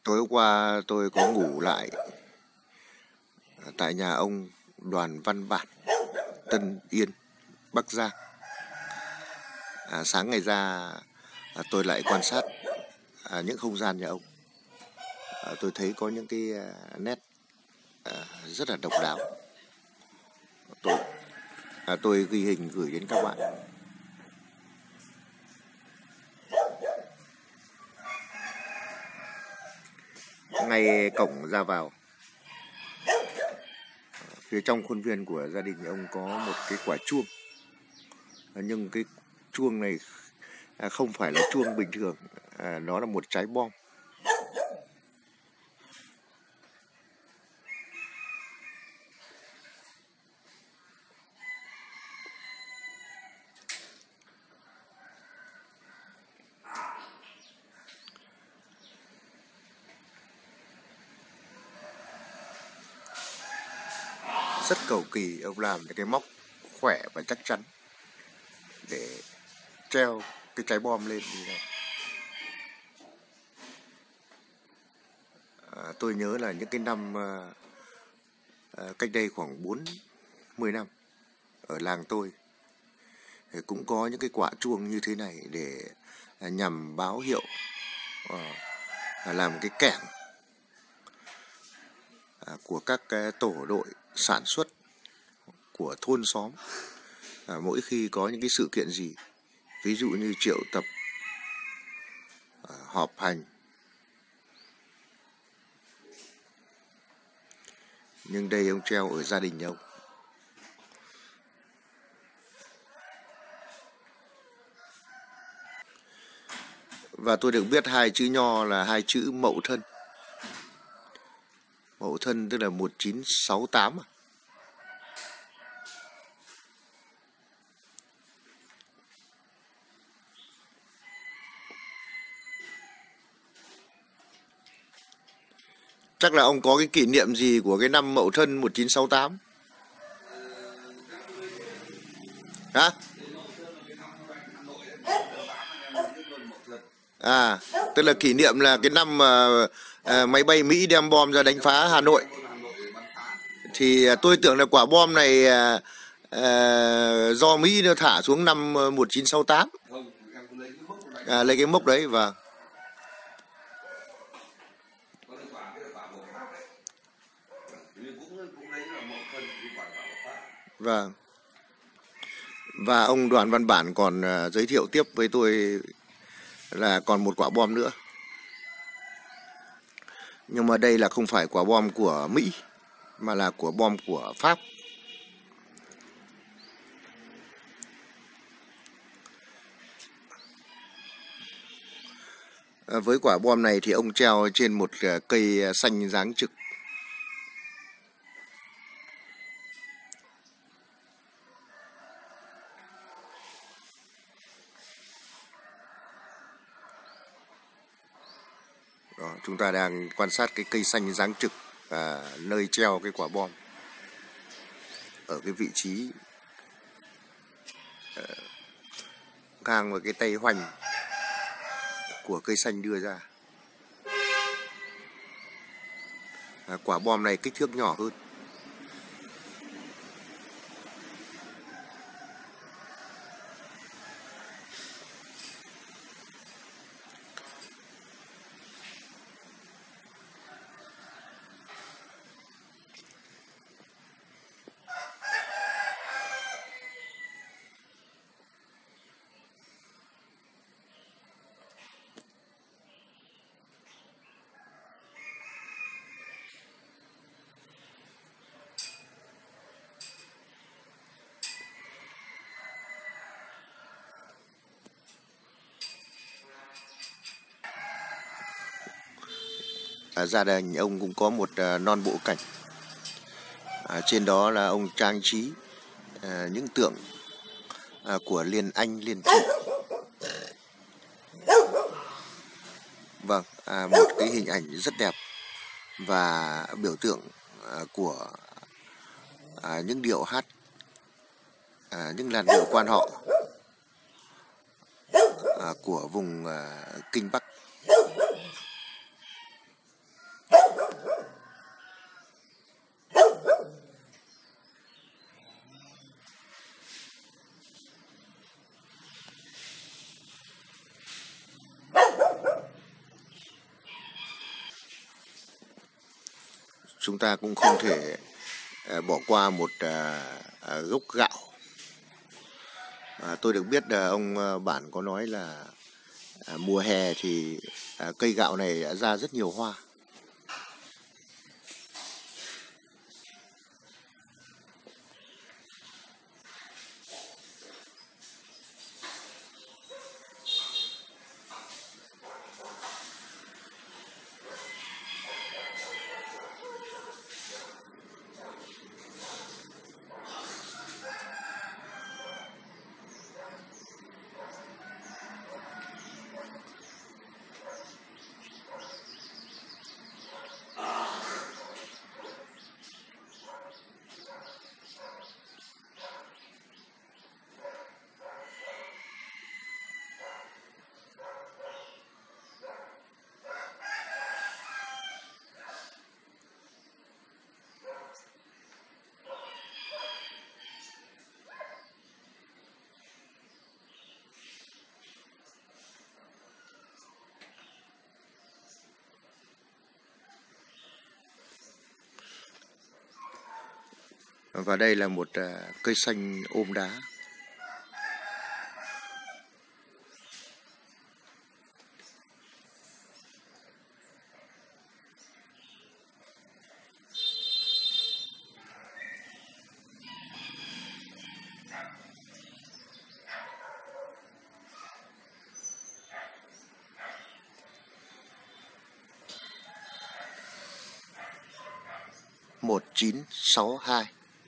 Tối hôm qua tôi có ngủ lại tại nhà ông Đoàn Văn Bản, Tân Yên, Bắc Giang. Sáng ngày ra tôi lại quan sát những không gian nhà ông. Tôi thấy có những cái nét rất là độc đáo. Tôi ghi hình gửi đến các bạn. Ngay cổng ra vào, phía trong khuôn viên của gia đình ông có một cái quả chuông. Nhưng cái chuông này không phải là chuông bình thường, nó là một trái bom. Rất cầu kỳ ông làm cái móc khỏe và chắc chắn để treo cái trái bom lên như này. Tôi nhớ là những cái năm cách đây khoảng 40 năm ở làng tôi thì cũng có những cái quả chuông như thế này để nhằm báo hiệu, làm cái kẻng của các cái tổ đội sản xuất của thôn xóm. Mỗi khi có những cái sự kiện gì, ví dụ như triệu tập, họp hành. Nhưng đây ông treo ở gia đình ông. Và tôi được biết hai chữ nho là hai chữ Mậu Thân. Mậu Thân tức là 1968 à? Chắc là ông có cái kỷ niệm gì của cái năm Mậu Thân 1968? Hả? Tức là kỷ niệm là cái năm mà máy bay Mỹ đem bom ra đánh phá Hà Nội. Thì tôi tưởng là quả bom này do Mỹ nó thả xuống năm 1968. Lấy cái mốc đấy. Và vâng. Và ông Đoàn Văn Bản còn giới thiệu tiếp với tôi là còn một quả bom nữa. Nhưng mà đây là không phải quả bom của Mỹ, mà là quả bom của Pháp. Với quả bom này thì ông treo trên một cây xanh dáng trực. Đó, chúng ta đang quan sát cái cây xanh dáng trực nơi treo cái quả bom ở cái vị trí ngang vào cái tay hoành của cây xanh đưa ra. Quả bom này kích thước nhỏ hơn. Gia đình ông cũng có một non bộ cảnh. Trên đó là ông trang trí những tượng của Liên Anh, Liên Thị. Vâng, một cái hình ảnh rất đẹp và biểu tượng của những điệu hát, những làn điệu quan họ của vùng Kinh Bắc. chúng ta cũng không thể bỏ qua một gốc gạo. Tôi được biết ông Bản có nói là mùa hè thì cây gạo này đã ra rất nhiều hoa. Và đây là một cây xanh ôm đá. Một 1962.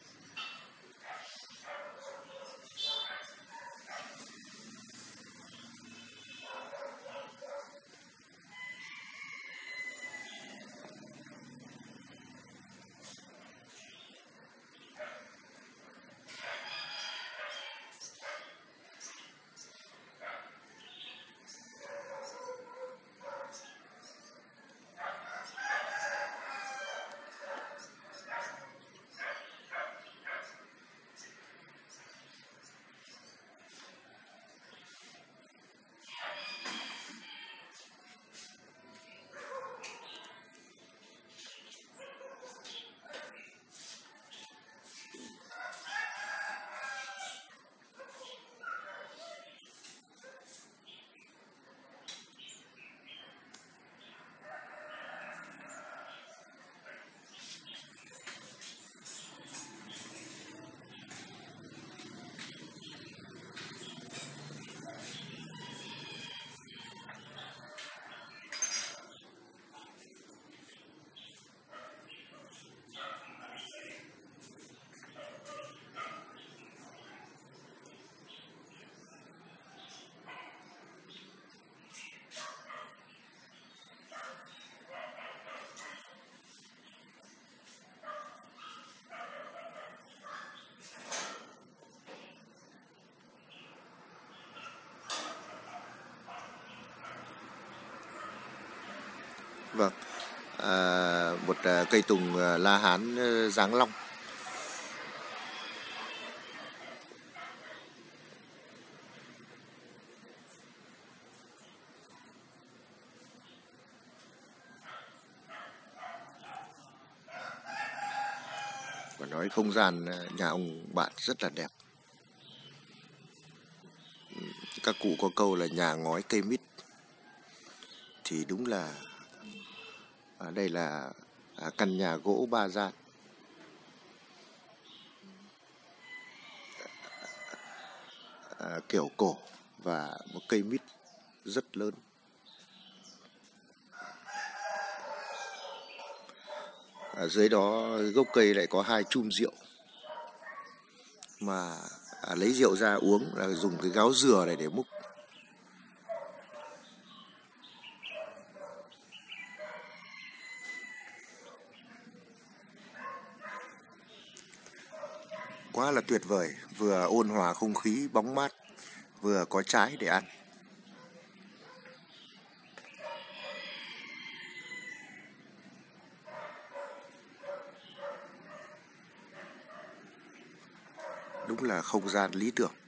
Vâng, một cây tùng La Hán Giáng Long. Và nói không gian nhà ông Bạn rất là đẹp. Các cụ có câu là nhà ngói cây mít, thì đúng là đây là căn nhà gỗ ba gian, kiểu cổ và một cây mít rất lớn. Ở dưới đó gốc cây lại có 2 chum rượu, mà lấy rượu ra uống là dùng cái gáo dừa này để múc. Quá là tuyệt vời, vừa ôn hòa không khí bóng mát, vừa có trái để ăn. Đúng là không gian lý tưởng.